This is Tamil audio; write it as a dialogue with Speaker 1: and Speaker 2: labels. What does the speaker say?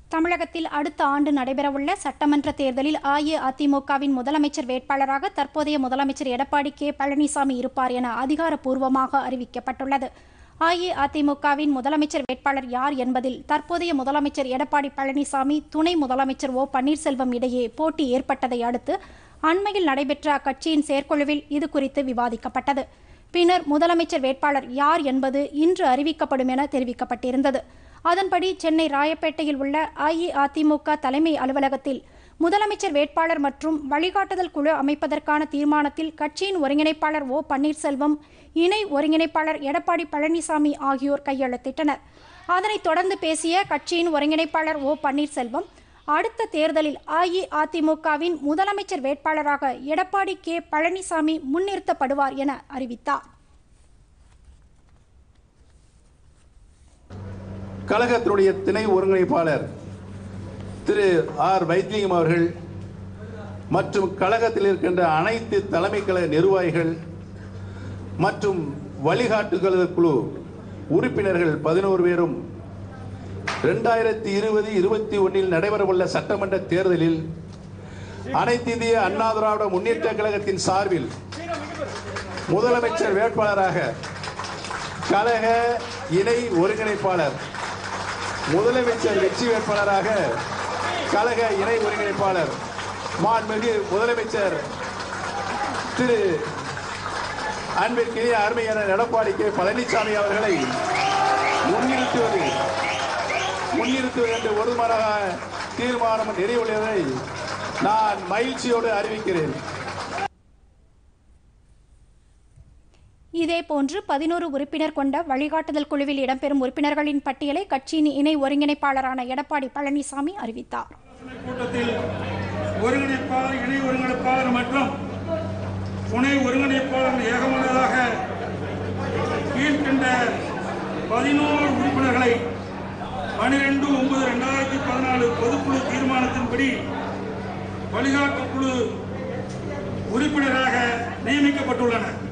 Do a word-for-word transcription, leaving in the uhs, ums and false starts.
Speaker 1: தமிழகத்தில் அடுத்த ஆண்டு நடைபெறவுள்ள சட்டமன்ற தேர்தலில் அஇஅதிமுகவின் முதலமைச்சர் வேட்பாளராக தற்போதைய முதலமைச்சர் எடப்பாடி கே பழனிசாமி இருப்பார் என அதிகாரப்பூர்வமாக அறிவிக்கப்பட்டுள்ளது. அஇஅதிமுகவின் முதலமைச்சர் வேட்பாளர் யார் என்பதில் தற்போதைய முதலமைச்சர் எடப்பாடி பழனிசாமி, துணை முதலமைச்சர் ஓ பன்னீர்செல்வம் இடையே போட்டி ஏற்பட்டதை அடுத்து அண்மையில் நடைபெற்ற அக்கட்சியின் செயற்குழுவில் இதுகுறித்து விவாதிக்கப்பட்டது. பின்னர் முதலமைச்சர் வேட்பாளர் யார் என்பது இன்று அறிவிக்கப்படும் என தெரிவிக்கப்பட்டிருந்தது. அதன்படி சென்னை ராயப்பேட்டையில் உள்ள அஇஅதிமுக தலைமை அலுவலகத்தில் முதலமைச்சர் வேட்பாளர் மற்றும் வழிகாட்டுதல் குழு அமைப்பதற்கான தீர்மானத்தில் கட்சியின் ஒருங்கிணைப்பாளர் ஓ பன்னீர்செல்வம், இணை ஒருங்கிணைப்பாளர் எடப்பாடி பழனிசாமி ஆகியோர் கையெழுத்திட்டனர். அதனைத் தொடர்ந்து பேசிய கட்சியின் ஒருங்கிணைப்பாளர் ஓ பன்னீர்செல்வம், அடுத்த தேர்தலில் அஇஅதிமுகவின் முதலமைச்சர் வேட்பாளராக எடப்பாடி கே பழனிசாமி முன்னிறுத்தப்படுவார் என அறிவித்தார்.
Speaker 2: கழகத்தினுடைய துணை ஒருங்கிணைப்பாளர் திரு ஆர் வைத்திலிங்கம் அவர்கள் மற்றும் கழகத்தில் இருக்கின்ற அனைத்து தலைமை கழக நிர்வாகிகள் மற்றும் வழிகாட்டுதல் குழு உறுப்பினர்கள் பதினோரு பேரும் இரண்டாயிரத்தி இருபது இருபத்தி ஒன்னில் நடைபெறவுள்ள சட்டமன்ற தேர்தலில் அனைத்து இந்திய அண்ணா திராவிட முன்னேற்ற கழகத்தின் சார்பில் முதலமைச்சர் வேட்பாளராக கழக இணை ஒருங்கிணைப்பாளர், முதலமைச்சர் வெற்றி வேட்பாளராக கழக இணை ஒருங்கிணைப்பாளர் மாண்புமிகு முதலமைச்சர் திரு அன்பிற்கினிய அருமையான எடப்பாடி கே பழனிசாமி அவர்களை முன்னிறுத்துவது முன்னிறுத்துவது என்று ஒருமனதாக தீர்மானம் நிறைவுள்ளதை நான் மகிழ்ச்சியோடு அறிவிக்கிறேன்.
Speaker 1: இதேபோன்று பதினோரு உறுப்பினர் கொண்ட வழிகாட்டுதல் குழுவில் இடம்பெறும் உறுப்பினர்களின் பட்டியலை கட்சியின் இணை ஒருங்கிணைப்பாளரான எடப்பாடி பழனிசாமி அறிவித்தார்.
Speaker 3: கூட்டத்தில் ஒருங்கிணைப்பாளர், இணை ஒருங்கிணைப்பாளர் மற்றும் துணை ஒருங்கிணைப்பாளர் ஏகமனதாக கீழ்கண்ட பதினோரு உறுப்பினர்களை பனிரெண்டு ஒன்பது இரண்டாயிரத்தி பதினாலு பொதுக்குழு தீர்மானத்தின்படி வழிகாட்டு குழு உறுப்பினராக நியமிக்கப்பட்டுள்ளனர்.